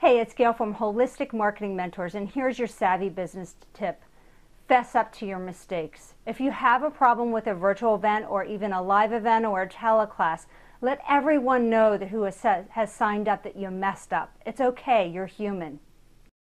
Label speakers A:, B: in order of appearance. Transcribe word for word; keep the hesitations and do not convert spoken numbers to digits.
A: Hey, it's Gail from Holistic Marketing Mentors, and here's your savvy business tip. Fess up to your mistakes. If you have a problem with a virtual event or even a live event or a teleclass, let everyone know that who has, has signed up that you messed up. It's okay, you're human.